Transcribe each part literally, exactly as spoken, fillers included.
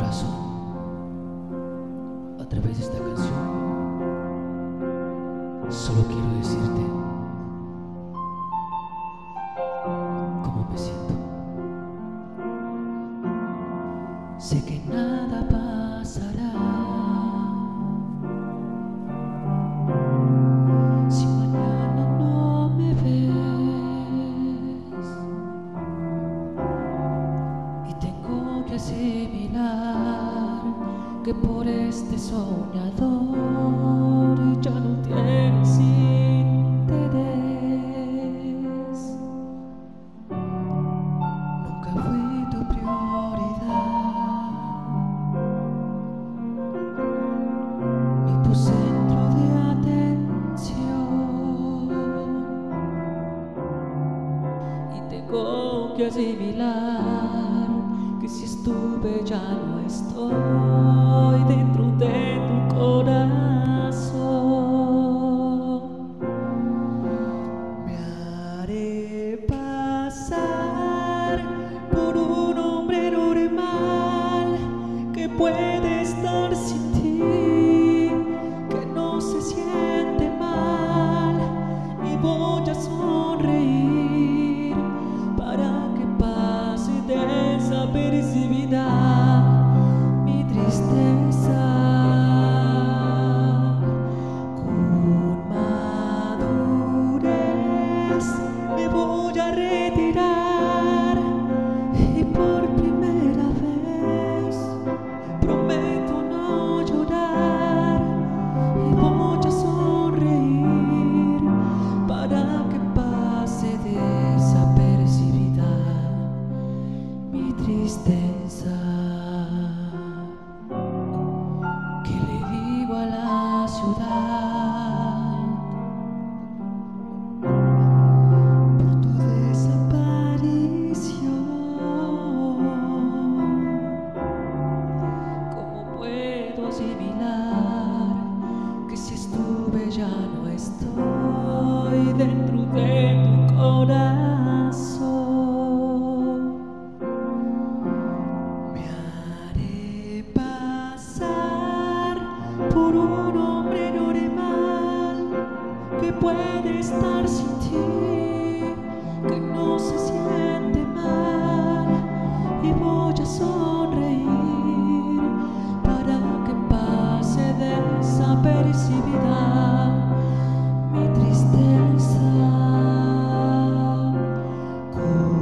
Corazón, a través de esta canción, solo quiero decirte cómo me siento. Sé que nada pasará si mañana no me ves, y tengo que asimilar que por este soñador ya no tienes interés. Nunca fui tu prioridad, ni tu centro de atención, y tengo que asimilar que si estuve ya no estoy dentro de tu corazón. Me haré pasar por un hombre normal que puede estar sin ti, que no se siente mal, y voy a sonreír para que pase desapercibida mi tristeza. Con madurez me voy a retirar, y por primera vez prometo no llorar, y voy a sonreír para que pase desapercibida mi tristeza. ¿Qué le digo a la ciudad por tu desaparición? ¿Cómo puedo asimilar que si estuve ya no estoy dentro de tu corazón? Me haré pasar por un hombre normal que puede estar sin ti, que no se siente mal, y voy a sonreír para que pase desapercibida mi tristeza. Con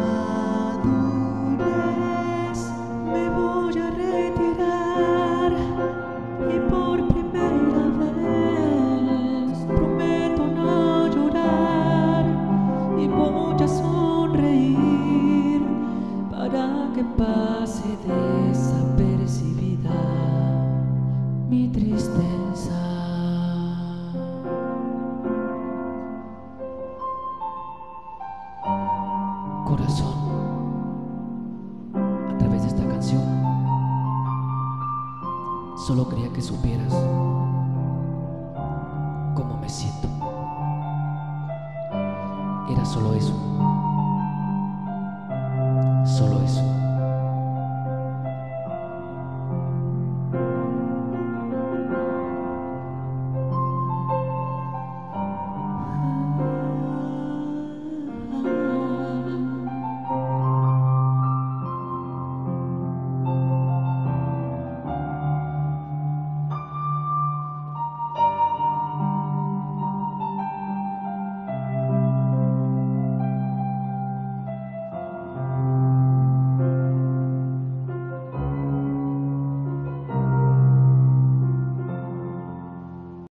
madurez me voy a retirar, y por primera vez prometo no llorar, y voy a sonreír para que pase desapercibida mi tristeza. Corazón, a través de esta canción, solo quería que supieras cómo me siento. Era solo eso, solo eso.